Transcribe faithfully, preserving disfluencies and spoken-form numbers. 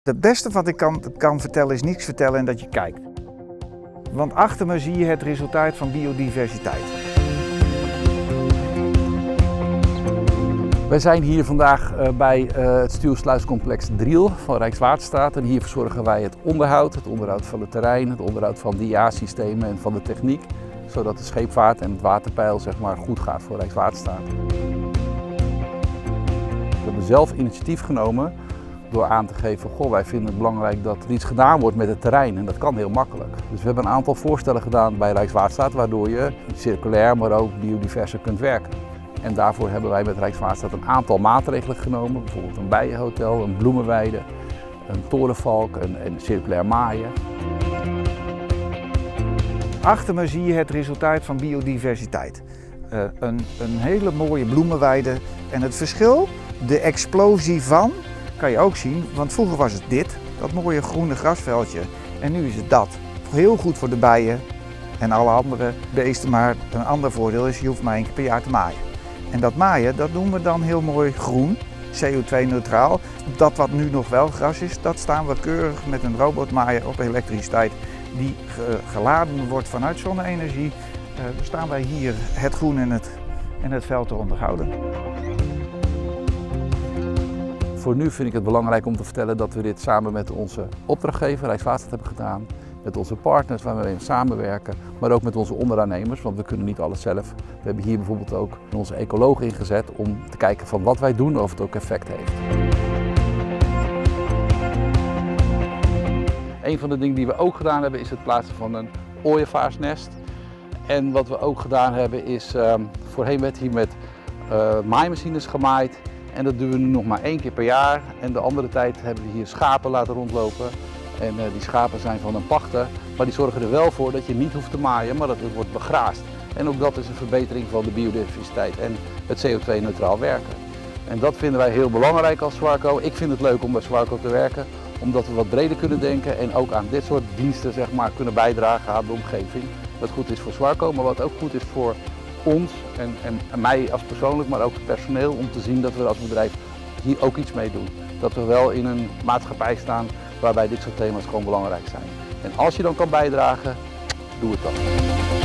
Het beste wat ik kan, kan vertellen is niets vertellen en dat je kijkt. Want achter me zie je het resultaat van biodiversiteit. Wij zijn hier vandaag bij het stuwsluiscomplex Driel van Rijkswaterstaat. En hier verzorgen wij het onderhoud, het onderhoud van het terrein, het onderhoud van de I A-systemen en van de techniek. Zodat de scheepvaart en het waterpeil zeg maar, goed gaat voor Rijkswaterstaat. We hebben zelf initiatief genomen door aan te geven, goh, wij vinden het belangrijk dat er iets gedaan wordt met het terrein en dat kan heel makkelijk. Dus we hebben een aantal voorstellen gedaan bij Rijkswaterstaat waardoor je circulair maar ook biodiverser kunt werken. En daarvoor hebben wij met Rijkswaterstaat een aantal maatregelen genomen, bijvoorbeeld een bijenhotel, een bloemenweide, een torenvalk, een, een circulair maaien. Achter me zie je het resultaat van biodiversiteit. Uh, een, een hele mooie bloemenweide en het verschil, de explosie van, kan je ook zien, want vroeger was het dit, dat mooie groene grasveldje en nu is het dat. Heel goed voor de bijen en alle andere beesten, maar een ander voordeel is je hoeft maar één keer per jaar te maaien. En dat maaien, dat doen we dan heel mooi groen, C O twee neutraal. Dat wat nu nog wel gras is, dat staan we keurig met een robotmaaier op elektriciteit die geladen wordt vanuit zonne-energie. Uh, dan staan wij hier het groen en het, en het veld te onderhouden. Voor nu vind ik het belangrijk om te vertellen dat we dit samen met onze opdrachtgever Rijkswaterstaat hebben gedaan. Met onze partners waar we mee samenwerken, maar ook met onze onderaannemers, want we kunnen niet alles zelf. We hebben hier bijvoorbeeld ook onze ecoloog ingezet om te kijken van wat wij doen of het ook effect heeft. Een van de dingen die we ook gedaan hebben is het plaatsen van een ooievaarsnest. En wat we ook gedaan hebben is, um, voorheen werd hier met uh, maaimachines gemaaid. En dat doen we nu nog maar één keer per jaar. En de andere tijd hebben we hier schapen laten rondlopen. En uh, die schapen zijn van een pachter. Maar die zorgen er wel voor dat je niet hoeft te maaien, maar dat het wordt begraasd. En ook dat is een verbetering van de biodiversiteit en het C O twee neutraal werken. En dat vinden wij heel belangrijk als Swarco. Ik vind het leuk om bij Swarco te werken, omdat we wat breder kunnen denken en ook aan dit soort diensten zeg maar, kunnen bijdragen aan de omgeving. Wat goed is voor Swarco, maar wat ook goed is voor ons en, en, en mij als persoonlijk, maar ook het personeel, om te zien dat we als bedrijf hier ook iets mee doen. Dat we wel in een maatschappij staan waarbij dit soort thema's gewoon belangrijk zijn. En als je dan kan bijdragen, doe het dan.